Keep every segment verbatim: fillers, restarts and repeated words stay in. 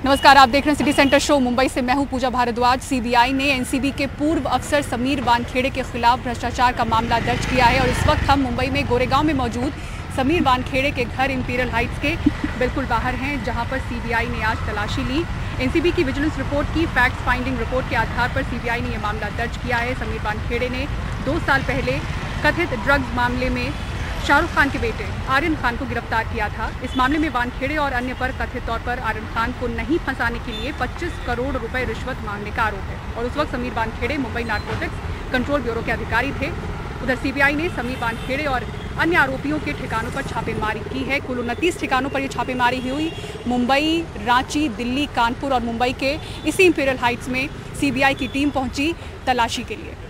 नमस्कार, आप देख रहे हैं सिटी सेंटर शो। मुंबई से मैं हूं पूजा भारद्वाज। सीबीआई ने एनसीबी के पूर्व अफसर समीर वानखेड़े के खिलाफ भ्रष्टाचार का मामला दर्ज किया है और इस वक्त हम मुंबई में गोरेगांव में मौजूद समीर वानखेड़े के घर इंपीरियल हाइट्स के बिल्कुल बाहर हैं, जहां पर सीबीआई ने आज तलाशी ली। एनसीबी की विजिलेंस रिपोर्ट की फैक्ट फाइंडिंग रिपोर्ट के आधार पर सीबीआई ने यह मामला दर्ज किया है। समीर वानखेड़े ने दो साल पहले कथित ड्रग्स मामले में शाहरुख खान के बेटे आर्यन खान को गिरफ्तार किया था। इस मामले में वानखेड़े और अन्य पर कथित तौर पर आर्यन खान को नहीं फंसाने के लिए पच्चीस करोड़ रुपए रिश्वत मांगने का आरोप है और उस वक्त Sameer Wankhede Mumbai narcotics control bureau के अधिकारी थे। उधर सीबीआई ने समीर वानखेड़े और अन्य आरोपियों के ठिकानों पर छापेमारी की है। कुल उनतीस ठिकानों पर यह छापेमारी हुई। मुंबई, रांची, दिल्ली, कानपुर और मुंबई के इसी इंपीरियल हाइट्स में सीबीआई की टीम पहुंची तलाशी के लिए।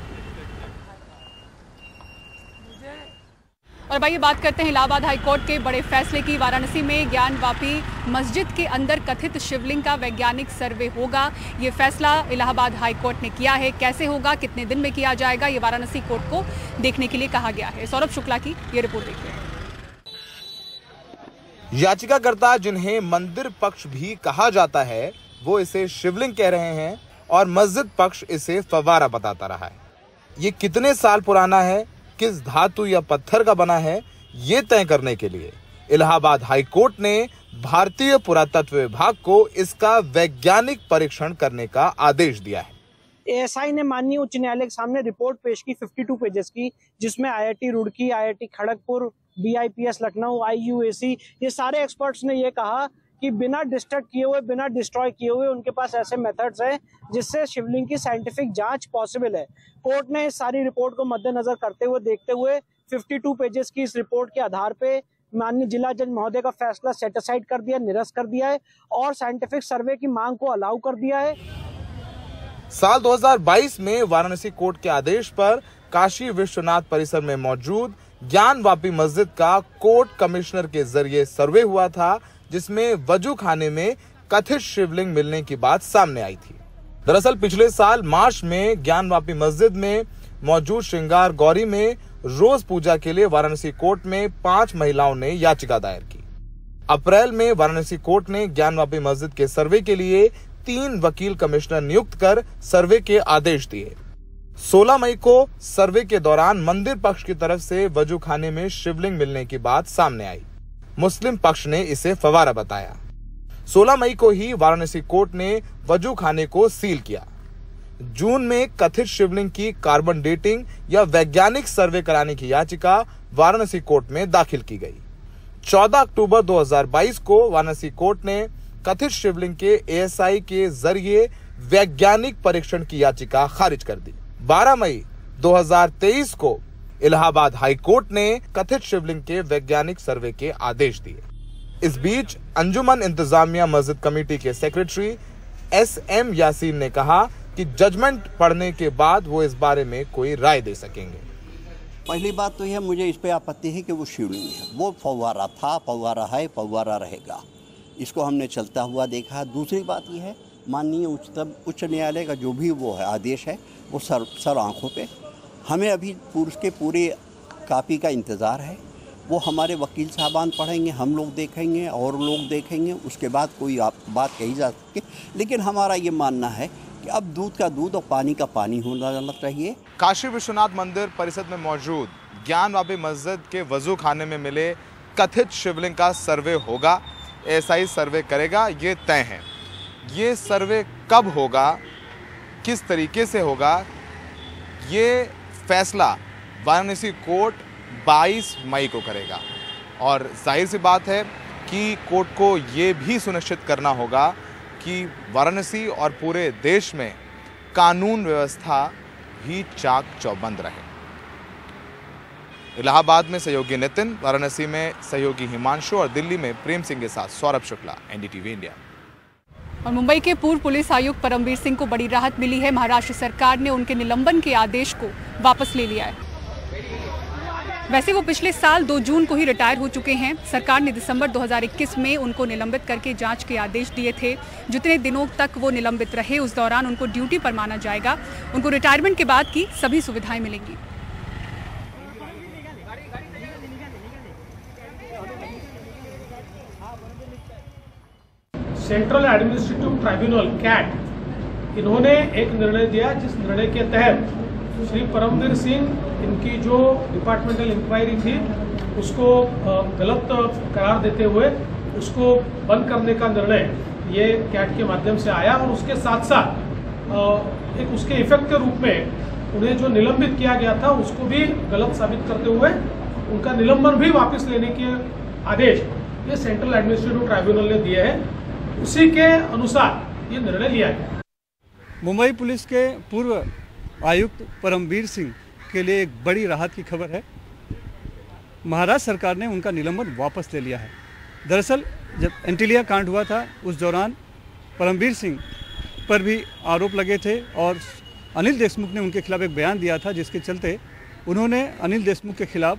और भाई बात करते हैं इलाहाबाद हाईकोर्ट के बड़े फैसले की। वाराणसी में ज्ञानवापी मस्जिद के अंदर कथित शिवलिंग का वैज्ञानिक सर्वे होगा। ये फैसला इलाहाबाद हाईकोर्ट ने किया है। कैसे होगा, कितने दिन में किया जाएगा, ये वाराणसी कोर्ट को देखने के लिए कहा गया है। सौरभ शुक्ला की ये रिपोर्ट देखिए। याचिकाकर्ता, जिन्हें मंदिर पक्ष भी कहा जाता है, वो इसे शिवलिंग कह रहे हैं और मस्जिद पक्ष इसे फव्वारा बताता रहा है। ये कितने साल पुराना है, किस धातु या पत्थर का बना है, ये तय करने के लिए इलाहाबाद हाईकोर्ट ने भारतीय पुरातत्व विभाग को इसका वैज्ञानिक परीक्षण करने का आदेश दिया है। एएसआई ने माननीय उच्च न्यायालय के सामने रिपोर्ट पेश की बावन पेजेस की, जिसमें IIT Roorkee, IIT Kharagpur, BIPS Lucknow, IUAC, ये सारे एक्सपर्ट्स ने ये कहा कि बिना डिस्ट्रक्ट किए हुए, बिना डिस्ट्रॉय किए हुए उनके पास ऐसे मेथड्स हैं जिससे शिवलिंग की साइंटिफिक जांच पॉसिबल है। कोर्ट ने इस सारी रिपोर्ट को मद्देनजर करते हुए, देखते हुए बावन पेजेस की इस रिपोर्ट के आधार पे माननीय जिला जज महोदय का फैसला सेट असाइड कर दिया, निरस्त कर दिया है और साइंटिफिक सर्वे की मांग को अलाउ कर दिया है। साल दो हज़ार बाईस में वाराणसी कोर्ट के आदेश पर काशी विश्वनाथ परिसर में मौजूद ज्ञानवापी मस्जिद का कोर्ट कमिश्नर के जरिए सर्वे हुआ था, जिसमें वजू खाने में कथित शिवलिंग मिलने की बात सामने आई थी। दरअसल पिछले साल मार्च में ज्ञानवापी मस्जिद में मौजूद श्रृंगार गौरी में रोज पूजा के लिए वाराणसी कोर्ट में पांच महिलाओं ने याचिका दायर की। अप्रैल में वाराणसी कोर्ट ने ज्ञानवापी मस्जिद के सर्वे के लिए तीन वकील कमिश्नर नियुक्त कर सर्वे के आदेश दिए। सोलह मई को सर्वे के दौरान मंदिर पक्ष की तरफ से वजू खाने में शिवलिंग मिलने की बात सामने आई। मुस्लिम पक्ष ने इसे फव्वारा बताया। सोलह मई को ही वाराणसी कोर्ट ने वजू खाने को सील किया। जून में कथित शिवलिंग की कार्बन डेटिंग या वैज्ञानिक सर्वे कराने की याचिका वाराणसी कोर्ट में दाखिल की गई। चौदह अक्टूबर दो हज़ार बाईस को वाराणसी कोर्ट ने कथित शिवलिंग के एएसआई के जरिए वैज्ञानिक परीक्षण की याचिका खारिज कर दी। बारह मई दो हज़ार तेईस को इलाहाबाद हाईकोर्ट ने कथित शिवलिंग के वैज्ञानिक सर्वे के आदेश दिए। इस बीच अंजुमन इंतजामिया मस्जिद कमेटी के सेक्रेटरी एस एम यासीन ने कहा कि जजमेंट पढ़ने के बाद वो इस बारे में कोई राय दे सकेंगे। पहली बात तो यह, मुझे इस पे आपत्ति है कि वो शिवलिंग है, वो फव्वारा था, फव्वारा है, फव्वारा रहेगा। इसको हमने चलता हुआ देखा। दूसरी बात यह है, माननीय उच्चतम उच्च न्यायालय का जो भी वो है आदेश है, वो सर सर आँखों पे। हमें अभी पूरे के पूरे कापी का इंतज़ार है। वो हमारे वकील साहबान पढ़ेंगे, हम लोग देखेंगे और लोग देखेंगे, उसके बाद कोई आप बात कही जा सके। लेकिन हमारा ये मानना है कि अब दूध का दूध और पानी का पानी होना चाहिए। काशी विश्वनाथ मंदिर परिसर में मौजूद ज्ञानवापी मस्जिद के वजू खाने में मिले कथित शिवलिंग का सर्वे होगा। एएसआई सर्वे करेगा, ये तय है। ये सर्वे कब होगा, किस तरीके से होगा, ये फैसला वाराणसी कोर्ट बाईस मई को करेगा। और जाहिर सी बात है कि कोर्ट को ये भी सुनिश्चित करना होगा कि वाराणसी और पूरे देश में कानून व्यवस्था भी चाक चौबंद रहे। इलाहाबाद में सहयोगी नितिन, वाराणसी में सहयोगी हिमांशु और दिल्ली में प्रेम सिंह के साथ सौरभ शुक्ला, एनडीटीवी इंडिया। और मुंबई के पूर्व पुलिस आयुक्त परमवीर सिंह को बड़ी राहत मिली है। महाराष्ट्र सरकार ने उनके निलंबन के आदेश को वापस ले लिया है। वैसे वो पिछले साल दो जून को ही रिटायर हो चुके हैं। सरकार ने दिसंबर दो हज़ार इक्कीस में उनको निलंबित करके जांच के आदेश दिए थे। जितने दिनों तक वो निलंबित रहे, उस दौरान उनको ड्यूटी पर माना जाएगा। उनको रिटायरमेंट के बाद की सभी सुविधाएं मिलेंगी। सेंट्रल एडमिनिस्ट्रेटिव ट्राइब्यूनल कैट इन्होंने एक निर्णय दिया, जिस निर्णय के तहत श्री परमवीर सिंह, इनकी जो डिपार्टमेंटल इंक्वायरी थी उसको गलत करार देते हुए उसको बंद करने का निर्णय ये कैट के माध्यम से आया। और उसके साथ साथ एक उसके इफेक्ट के रूप में उन्हें जो निलंबित किया गया था उसको भी गलत साबित करते हुए उनका निलंबन भी वापस लेने के आदेश ये सेंट्रल एडमिनिस्ट्रेटिव ट्राइब्यूनल ने दिए हैं। उसी के अनुसार ये निर्णय लिया गया। मुंबई पुलिस के पूर्व आयुक्त परमवीर सिंह के लिए एक बड़ी राहत की खबर है। महाराष्ट्र सरकार ने उनका निलंबन वापस ले लिया है। दरअसल जब एंटीलिया कांड हुआ था उस दौरान परमवीर सिंह पर भी आरोप लगे थे और अनिल देशमुख ने उनके खिलाफ एक बयान दिया था, जिसके चलते उन्होंने अनिल देशमुख के खिलाफ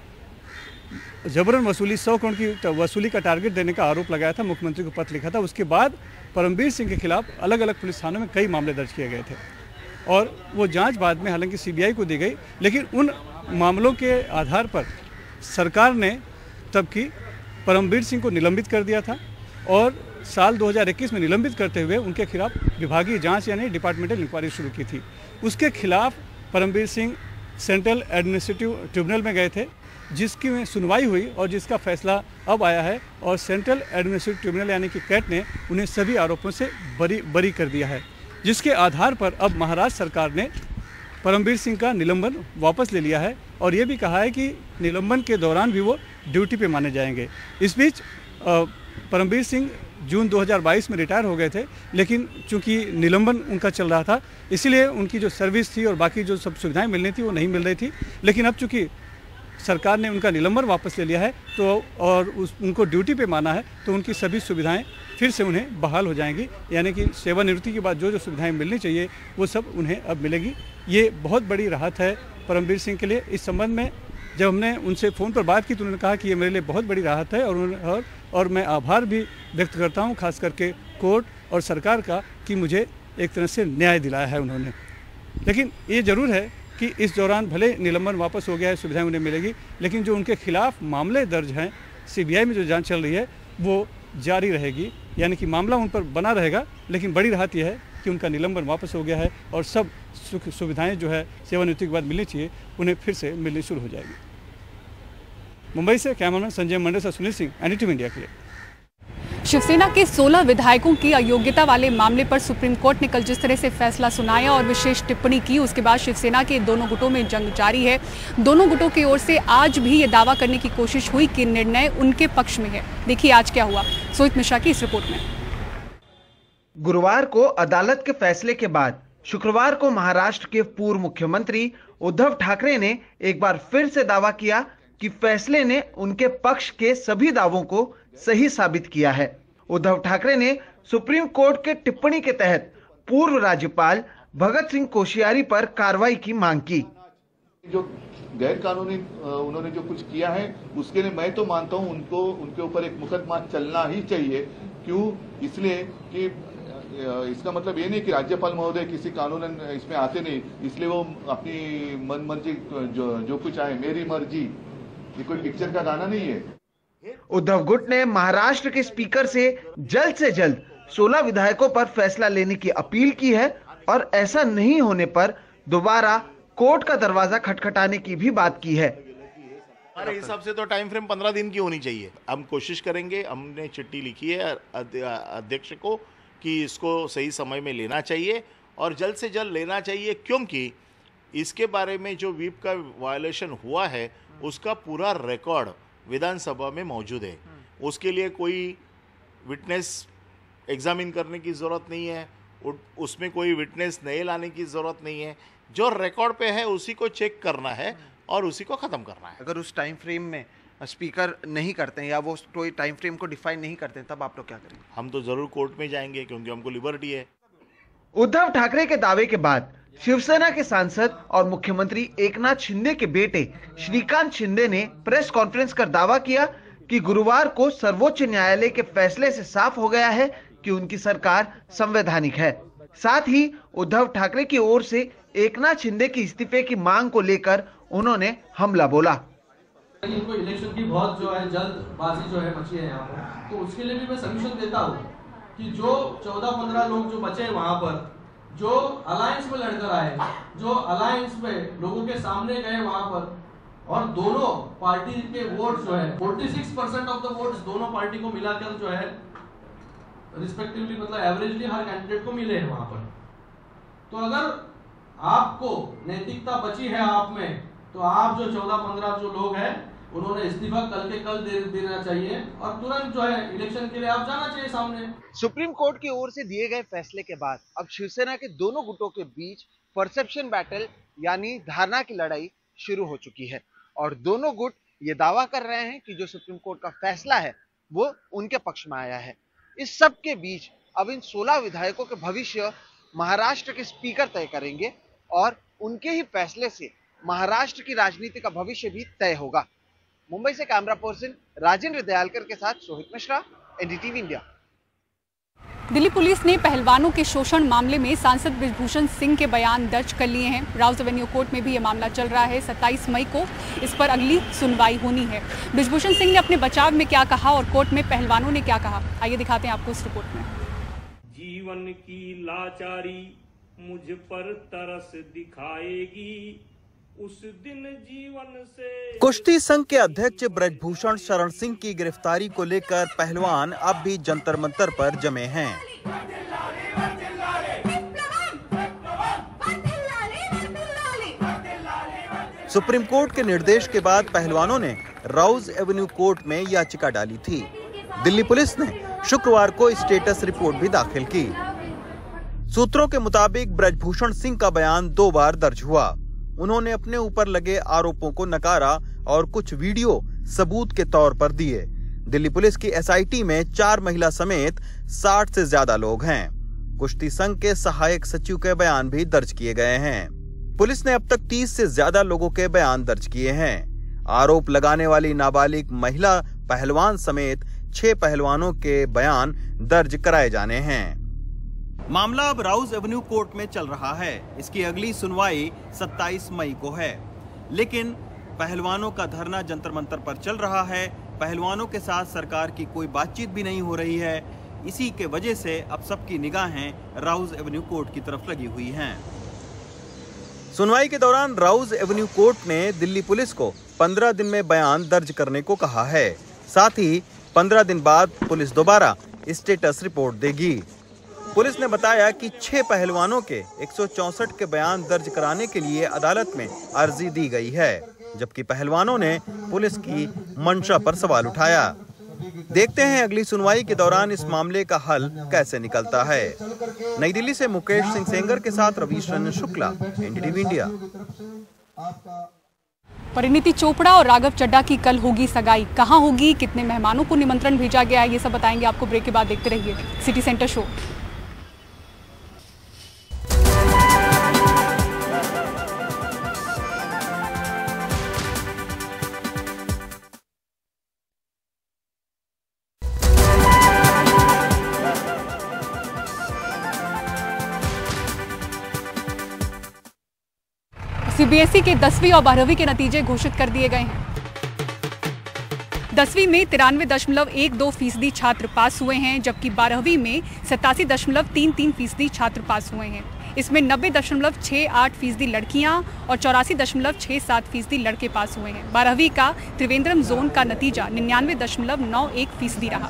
जबरन वसूली सौ करोड़ की वसूली का टारगेट देने का आरोप लगाया था, मुख्यमंत्री को पत्र लिखा था। उसके बाद परमवीर सिंह के खिलाफ अलग अलग पुलिस थानों में कई मामले दर्ज किए गए थे और वो जांच बाद में हालांकि सीबीआई को दी गई, लेकिन उन मामलों के आधार पर सरकार ने तब की परमवीर सिंह को निलंबित कर दिया था और साल दो हज़ार इक्कीस में निलंबित करते हुए उनके खिलाफ विभागीय जांच यानी डिपार्टमेंटल इंक्वायरी शुरू की थी। उसके खिलाफ Paramvir Singh central administrative tribunal में गए थे, जिसकी में सुनवाई हुई और जिसका फैसला अब आया है और सेंट्रल एडमिनिस्ट्रेटिव ट्रिब्यूनल यानी कि कैट ने उन्हें सभी आरोपों से बरी बरी कर दिया है, जिसके आधार पर अब महाराष्ट्र सरकार ने परमवीर सिंह का निलंबन वापस ले लिया है और ये भी कहा है कि निलंबन के दौरान भी वो ड्यूटी पे माने जाएंगे। इस बीच परमवीर सिंह जून दो हज़ार बाईस में रिटायर हो गए थे, लेकिन चूंकि निलंबन उनका चल रहा था इसीलिए उनकी जो सर्विस थी और बाकी जो सब सुविधाएं मिलनी थी वो नहीं मिल रही थी। लेकिन अब चूंकि सरकार ने उनका निलंबन वापस ले लिया है तो और उस उनको ड्यूटी पे माना है तो उनकी सभी सुविधाएं फिर से उन्हें बहाल हो जाएंगी, यानी कि सेवानिवृत्ति के बाद जो जो सुविधाएं मिलनी चाहिए वो सब उन्हें अब मिलेगी। ये बहुत बड़ी राहत है परमवीर सिंह के लिए। इस संबंध में जब हमने उनसे फ़ोन पर बात की तो उन्होंने कहा कि ये मेरे लिए बहुत बड़ी राहत है और और, और मैं आभार भी व्यक्त करता हूँ खास करके कोर्ट और सरकार का कि मुझे एक तरह से न्याय दिलाया है उन्होंने। लेकिन ये ज़रूर है कि इस दौरान भले निलंबन वापस हो गया है, सुविधाएं उन्हें मिलेगी, लेकिन जो उनके खिलाफ मामले दर्ज हैं सीबीआई में जो जांच चल रही है वो जारी रहेगी, यानी कि मामला उन पर बना रहेगा। लेकिन बड़ी राहत यह है कि उनका निलंबन वापस हो गया है और सब सुख सुविधाएं जो है सेवानिवृत्ति के बाद मिलनी चाहिए उन्हें फिर से मिलनी शुरू हो जाएगी। मुंबई से कैमरामैन संजय मंडे से सुनील सिंह, एनडीटीवी इंडिया के लिए। शिवसेना के सोलह विधायकों की अयोग्यता वाले मामले पर सुप्रीम कोर्ट ने कल जिस तरह से फैसला सुनाया और विशेष टिप्पणी की, उसके बाद शिवसेना के दोनों गुटों में जंग जारी है। दोनों गुटों की ओर से आज भी ये दावा करने की कोशिश हुई कि निर्णय उनके पक्ष में है। देखिए आज क्या हुआ, सोहित मिश्रा की इस रिपोर्ट में। गुरुवार को अदालत के फैसले के बाद शुक्रवार को महाराष्ट्र के पूर्व मुख्यमंत्री उद्धव ठाकरे ने एक बार फिर से दावा किया कि फैसले ने उनके पक्ष के सभी दावों को सही साबित किया है। उद्धव ठाकरे ने सुप्रीम कोर्ट के टिप्पणी के तहत पूर्व राज्यपाल भगत सिंह कोश्यारी पर कार्रवाई की मांग की। जो गैर कानूनी उन्होंने जो कुछ किया है उसके लिए मैं तो मानता हूं उनको उनके ऊपर एक मुकदमा चलना ही चाहिए। क्यों? इसलिए कि इसका मतलब ये नहीं कि राज्यपाल महोदय किसी कानून इसमें आते नहीं, इसलिए वो अपनी मन मर्जी जो जो कुछ आए मेरी मर्जी, ये कोई पिक्चर का गाना नहीं है। उद्धव गुट ने महाराष्ट्र के स्पीकर से जल्द से जल्द सोलह विधायकों पर फैसला लेने की अपील की है और ऐसा नहीं होने पर दोबारा कोर्ट का दरवाजा खटखटाने की भी बात की है। हमारे हिसाब से तो टाइम फ्रेम पंद्रह दिन की होनी चाहिए। हम कोशिश करेंगे, हमने चिट्ठी लिखी है अध्यक्ष को कि इसको सही समय में लेना चाहिए और जल्द से जल्द लेना चाहिए, क्योंकि इसके बारे में जो व्हिप का वायलेशन हुआ है उसका पूरा रिकॉर्ड विधानसभा में मौजूद है। उसके लिए कोई विटनेस एग्जामिन करने की ज़रूरत नहीं है, उसमें कोई विटनेस नए लाने की ज़रूरत नहीं है। जो रिकॉर्ड पे है उसी को चेक करना है और उसी को ख़त्म करना है। अगर उस टाइम फ्रेम में स्पीकर नहीं करते हैं या वो कोई टाइम फ्रेम को डिफाइन नहीं करते हैं तब आप लोग क्या करेंगे? हम तो ज़रूर कोर्ट में जाएंगे क्योंकि हमको लिबर्टी है। उद्धव ठाकरे के दावे के बाद शिवसेना के सांसद और मुख्यमंत्री एकनाथ शिंदे के बेटे श्रीकांत शिंदे ने प्रेस कॉन्फ्रेंस कर दावा किया कि गुरुवार को सर्वोच्च न्यायालय के फैसले से साफ हो गया है कि उनकी सरकार संवैधानिक है। साथ ही उद्धव ठाकरे की ओर से एकनाथ शिंदे की इस्तीफे की मांग को लेकर उन्होंने हमला बोला। इनको इलेक्शन की बहुत जो है जल्दबाजी जो है मची है यहाँ पर, तो उसके लिए भी मैं सब्मिशन देता हूँ कि जो चौदह पंद्रह लोग जो बचे वहां पर, जो अलायंस में लड़कर आए, जो अलायंस में लोगों के सामने गए वहां पर, और दोनों पार्टी के वोट जो है छियालीस परसेंट ऑफ द वोट्स दोनों पार्टी को मिलाकर जो है रिस्पेक्टिवली, मतलब एवरेजली हर कैंडिडेट को मिले हैं वहां पर। तो अगर आपको नैतिकता बची है आप में, तो आप जो चौदह पंद्रह जो लोग हैं उन्होंने इस्तीफा कल के कल दे देना चाहिए और तुरंत जो है इलेक्शन के लिए आप जाना चाहिए सामने। सुप्रीम कोर्ट की ओर से दिए गए फैसले के बाद अब शिवसेना के दोनों गुटों के बीच परसेप्शन बैटल यानी धारणा की लड़ाई शुरू हो चुकी है और दोनों गुट ये दावा कर रहे हैं कि जो सुप्रीम कोर्ट का फैसला है वो उनके पक्ष में आया है। इस सब के बीच अब इन सोलह विधायकों के भविष्य महाराष्ट्र के स्पीकर तय करेंगे और उनके ही फैसले से महाराष्ट्र की राजनीति का भविष्य भी तय होगा। मुंबई से कैमरा पर्सन राजेंद्र दयालकर के साथ Sohit Mishra, NDTV India. Delhi police ने पहलवानों के शोषण मामले में सांसद बृजभूषण सिंह के बयान दर्ज कर लिए हैं। राउज एवेन्यू कोर्ट में भी ये मामला चल रहा है। सत्ताईस मई को इस पर अगली सुनवाई होनी है। बृजभूषण सिंह ने अपने बचाव में क्या कहा और कोर्ट में पहलवानों ने क्या कहा, आइए दिखाते हैं आपको इस रिपोर्ट में। जीवन की लाचारी मुझ पर तरस दिखाएगी, उस दिन जीवन से। कुश्ती संघ के अध्यक्ष बृजभूषण शरण सिंह की गिरफ्तारी को लेकर पहलवान अब भी जंतर मंतर पर जमे हैं। सुप्रीम कोर्ट के निर्देश के बाद पहलवानों ने राउज एवेन्यू कोर्ट में याचिका डाली थी। दिल्ली पुलिस ने शुक्रवार को स्टेटस रिपोर्ट भी दाखिल की। सूत्रों के मुताबिक बृजभूषण सिंह का बयान दो बार दर्ज हुआ। उन्होंने अपने ऊपर लगे आरोपों को नकारा और कुछ वीडियो सबूत के तौर पर दिए। दिल्ली पुलिस की एसआईटी में चार महिला समेत साठ से ज्यादा लोग हैं। कुश्ती संघ के सहायक सचिव के बयान भी दर्ज किए गए हैं। पुलिस ने अब तक तीस से ज्यादा लोगों के बयान दर्ज किए हैं। आरोप लगाने वाली नाबालिग महिला पहलवान समेत छह पहलवानों के बयान दर्ज कराए जाने हैं। मामला अब राउज एवेन्यू कोर्ट में चल रहा है। इसकी अगली सुनवाई सत्ताईस मई को है, लेकिन पहलवानों का धरना जंतर मंतर पर चल रहा है। पहलवानों के साथ सरकार की कोई बातचीत भी नहीं हो रही है। इसी के वजह से अब सबकी निगाहें राउज एवेन्यू कोर्ट की तरफ लगी हुई हैं। सुनवाई के दौरान राउज एवेन्यू कोर्ट ने दिल्ली पुलिस को पंद्रह दिन में बयान दर्ज करने को कहा है। साथ ही पंद्रह दिन बाद पुलिस दोबारा स्टेटस रिपोर्ट देगी। पुलिस ने बताया कि छह पहलवानों के एक सौ चौसठ के बयान दर्ज कराने के लिए अदालत में अर्जी दी गई है, जबकि पहलवानों ने पुलिस की मंशा पर सवाल उठाया। देखते हैं अगली सुनवाई के दौरान इस मामले का हल कैसे निकलता है। नई दिल्ली से मुकेश सिंह सेंगर के साथ रवीश रंजन शुक्ला, एनडीटीवी इंडिया। परिणीति चोपड़ा और राघव चड्ढा की कल होगी सगाई। कहां होगी, कितने मेहमानों को निमंत्रण भेजा गया है, ये सब बताएंगे आपको ब्रेक के बाद। देखते रहिए सिटी सेंटर शो। सीबीएसई के दसवीं और बारहवीं के नतीजे घोषित कर दिए गए हैं। दसवीं में तिरानवे दशमलव एक दो फीसदी छात्र पास हुए हैं, जबकि बारहवीं में सतासी दशमलव तीन तीन फीसदी छात्र पास हुए हैं। इसमें नब्बे दशमलव छः आठ फीसदी लड़कियां और चौरासी दशमलव छः सात फीसदी लड़के पास हुए हैं। बारहवीं का त्रिवेंद्रम जोन का नतीजा निन्यानवे दशमलव नौ एक फीसदी रहा।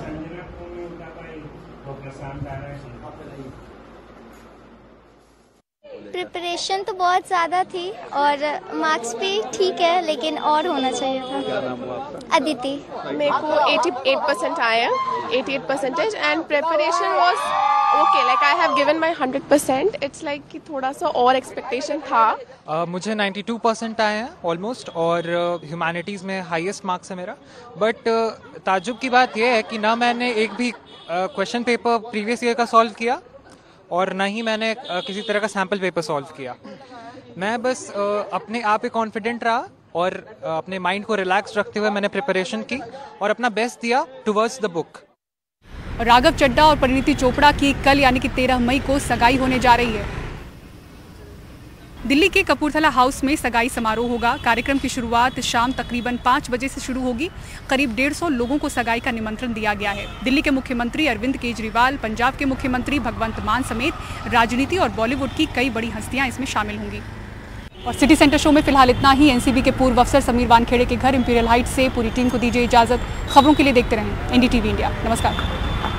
प्रिपरेशन तो बहुत ज़्यादा थी और मार्क्स भी ठीक है, लेकिन और होना चाहिए था। क्या नाम हुआ आपका? अदिति। मेरे को अठासी परसेंट आया, अठासी percentage, and preparation was okay, like I have given my hundred percent. It's like कि थोड़ा सा और एक्सपेक्टेशन था। uh, मुझे बानवे परसेंट आए हैं ऑलमोस्ट, और ह्यूमैनिटीज़ uh, में हाईएस्ट मार्क्स है मेरा। बट uh, ताज्जुब की बात यह है कि ना मैंने एक भी क्वेश्चन पेपर प्रीवियस ईयर का सॉल्व किया और ना ही मैंने किसी तरह का सैम्पल पेपर सॉल्व किया। मैं बस अपने आप ही कॉन्फिडेंट रहा और अपने माइंड को रिलैक्स रखते हुए मैंने प्रिपरेशन की और अपना बेस्ट दिया towards the book. Raghav Chadha और परिणीति चोपड़ा की कल यानी कि तेरह मई को सगाई होने जा रही है। दिल्ली के कपूरथला हाउस में सगाई समारोह होगा। कार्यक्रम की शुरुआत शाम तकरीबन पाँच बजे से शुरू होगी। करीब डेढ़ सौ लोगों को सगाई का निमंत्रण दिया गया है। दिल्ली के मुख्यमंत्री अरविंद केजरीवाल, पंजाब के मुख्यमंत्री भगवंत मान समेत राजनीति और बॉलीवुड की कई बड़ी हस्तियां इसमें शामिल होंगी। और सिटी सेंटर शो में फिलहाल इतना ही। एनसीबी के पूर्व अफसर समीर वानखेड़े के घर इंपीरियल हाइट्स से पूरी टीम को दीजिए इजाजत। खबरों के लिए देखते रहें एनडीटीवी इंडिया। नमस्कार।